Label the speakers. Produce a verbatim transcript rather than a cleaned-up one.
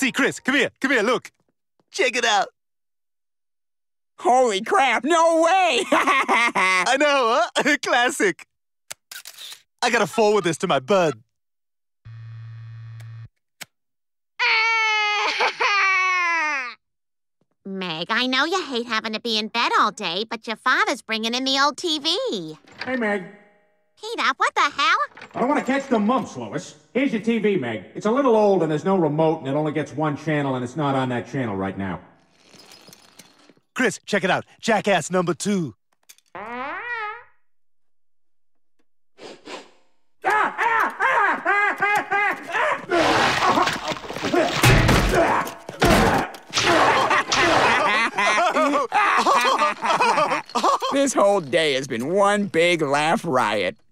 Speaker 1: See, Chris, come here, come here, look. Check it out.
Speaker 2: Holy crap, no way!
Speaker 1: I know, huh? Classic. I gotta forward this to my bud.
Speaker 3: Meg, I know you hate having to be in bed all day, but your father's bringing in the old T V.
Speaker 4: Hey, Meg.
Speaker 3: Peter, what the hell?
Speaker 4: I don't want to catch the mumps, Lois. Here's your T V, Meg. It's a little old and there's no remote and it only gets one channel and it's not on that channel right now.
Speaker 1: Chris, check it out. Jackass number two.
Speaker 2: This whole day has been one big laugh riot.